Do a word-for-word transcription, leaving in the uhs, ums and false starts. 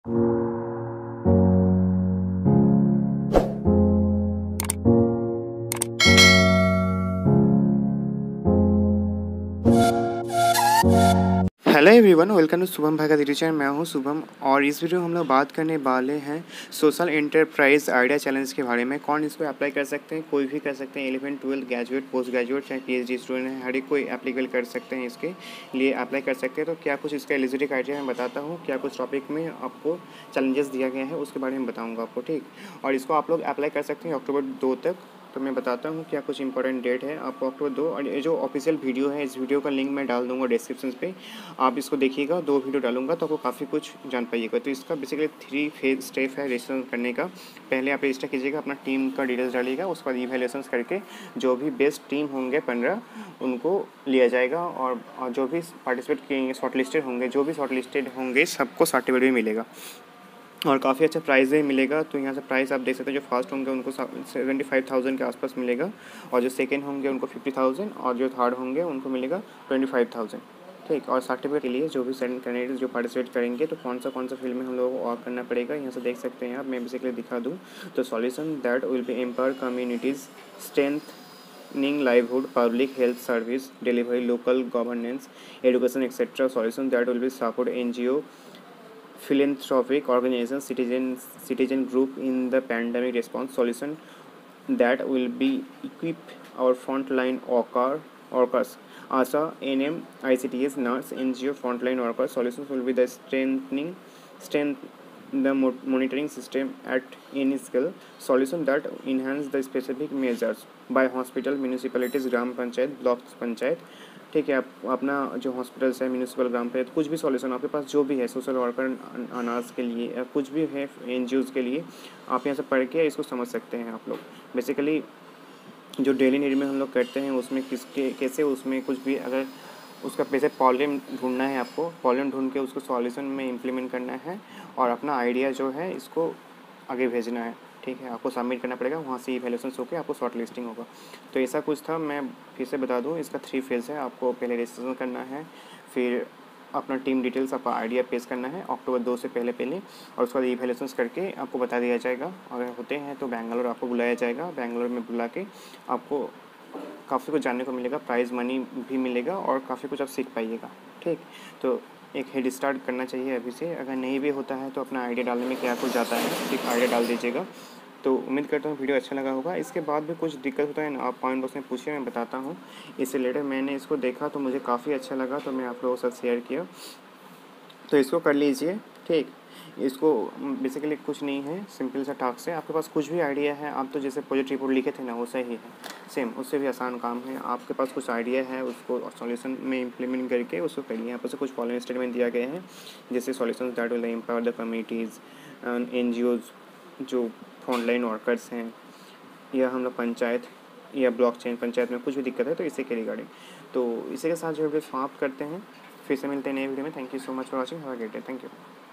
Hello everyone, welcome to Shubham भाई का YouTube channel. मैं हूं शुभम और इस वीडियो में हम लोग बात करने वाले हैं सोशल एंटरप्राइज आइडिया चैलेंज के बारे में। कौन इसको अप्लाई कर सकते हैं? कोई भी कर सकते हैं, eleven twelfth graduate, post graduate, चाहे पीएचडी स्टूडेंट है, हर एक कोई एप्लीकेबल कर सकते हैं, इसके लिए अप्लाई कर सकते हैं। तो क्या कुछ इसका एलिजिबिलिटी क्राइटेरिया मैं बताता हूँ, क्या कुछ टॉपिक में आपको चैलेंजेस दिया गया है उसके बारे में बताऊँगा आपको, ठीक। और इसको आप लोग अप्लाई कर सकते हैं अक्टूबर दो तक। तो मैं बताता हूँ क्या कुछ इंपॉर्टेंट डेट है आपको अक्टूबर दो। और ये जो ऑफिशियल वीडियो है, इस वीडियो का लिंक मैं डाल दूँगा डिस्क्रिप्शन पे, आप इसको देखिएगा। दो वीडियो डालूंगा तो आपको काफ़ी कुछ जान पाइएगा। तो इसका बेसिकली थ्री फेज स्टेप है रजिस्टर करने का। पहले आप रजिस्टर कीजिएगा, अपना टीम का डिटेल्स डालिएगा, उसके बाद इवैल्यूएशन करके जो भी बेस्ट टीम होंगे पंद्रह, उनको लिया जाएगा। और जो भी पार्टिसिपेट किए शॉर्ट लिस्टेड होंगे, जो भी शॉर्ट लिस्टेड होंगे सबको सर्टिफिकेट भी मिलेगा और काफ़ी अच्छा प्राइस भी मिलेगा। तो यहाँ से प्राइस आप देख सकते हैं, जो फर्स्ट होंगे उनको सेवेंटी फाइव थाउजेंड के आसपास मिलेगा, और जो सेकंड होंगे उनको फिफ्टी थाउजेंड, और जो थर्ड होंगे उनको मिलेगा ट्वेंटी फाइव थाउजेंड, ठीक। और सर्टिफिकेट के लिए जो भी कैंडिडेट जो पार्टिसिपेट करेंगे, तो कौन सा कौन सा फील्ड में हम लोगों को और करना पड़ेगा, यहाँ से देख सकते हैं आप। मैं बेसिकली दिखा दूँ तो solution that will be empower communities, strengthening livelihood, public health service delivery, local governance, education etcetera. Solution that will be support NGO, philanthropic organizations, citizen citizen group in the pandemic response. Solution that will be equip our frontline worker workers, ASA, N M, I C T S, nurse, N G O, frontline workers. Solutions will be the strengthening strength the monitoring system at any scale. Solution that enhance the specific measures by hospital, municipalities, ग्राम panchayat, block panchayat, ठीक है। आप अपना जो hospitals है, municipal, ग्राम पंचायत, कुछ भी solution आपके पास जो भी है, सोशल वर्कर, अनाज के लिए या कुछ भी है एनजीओज़ के लिए, आप यहाँ से पढ़ के इसको समझ सकते हैं आप लोग। बेसिकली जो डेली नीड में हम लोग करते हैं उसमें किसके कैसे उसमें कुछ भी अगर उसका पैसे प्रॉब्लम ढूंढना है, आपको प्रॉब्लम ढूंढ के उसको सॉल्यूशन में इम्प्लीमेंट करना है और अपना आइडिया जो है इसको आगे भेजना है, ठीक है। आपको सबमिट करना पड़ेगा, वहाँ से इवैल्यूएशन होकर आपको शॉर्ट लिस्टिंग होगा। तो ऐसा कुछ था। मैं फिर से बता दूँ, इसका थ्री फेज़ है। आपको पहले रजिस्ट्रेशन करना है, फिर अपना टीम डिटेल्स, आपका आइडिया पेश करना है अक्टूबर दो से पहले पहले, और उसके बाद इवैल्यूएशन करके आपको बता दिया जाएगा। अगर होते हैं तो बेंगलोर आपको बुलाया जाएगा, बेंगलोर में बुला के आपको काफ़ी कुछ जानने को मिलेगा, प्राइज़ मनी भी मिलेगा और काफ़ी कुछ आप सीख पाइएगा, ठीक। तो एक हेड स्टार्ट करना चाहिए अभी से। अगर नहीं भी होता है तो अपना आइडिया डालने में क्या कुछ जाता है, ठीक, आइडिया डाल दीजिएगा। तो उम्मीद करता हूँ वीडियो अच्छा लगा होगा। इसके बाद भी कुछ दिक्कत होता है ना, आप पॉइंट बॉक्स में पूछिए, मैं बताता हूँ। इससे रिलेटेड मैंने इसको देखा तो मुझे काफ़ी अच्छा लगा, तो मैं आप लोगों के साथ शेयर किया। तो इसको कर लीजिए, ठीक। इसको बेसिकली कुछ नहीं है, सिंपल सा टास्क है। आपके पास कुछ भी आइडिया है, आप तो जैसे प्रोजेक्ट रिपोर्ट लिखे थे ना, वैसा ही है सेम, उससे भी आसान काम है। आपके पास कुछ आइडिया है, उसको सॉल्यूशन में इम्प्लीमेंट करके उसको करिए। यहाँ पर से कुछ फॉलोइंग स्टेटमेंट दिया गया है, जैसे solution that will empower the communities, NGOs, जो फ्रंटलाइन वर्कर्स हैं, या हम लोग पंचायत या ब्लॉक चेन पंचायत में कुछ भी दिक्कत है तो इसी के रिगार्डिंग। तो इसी के साथ जो वीडियो समाप्त करते हैं, फिर से मिलते हैं नए वीडियो में। Thank you so much for watching, have a great day, thank you.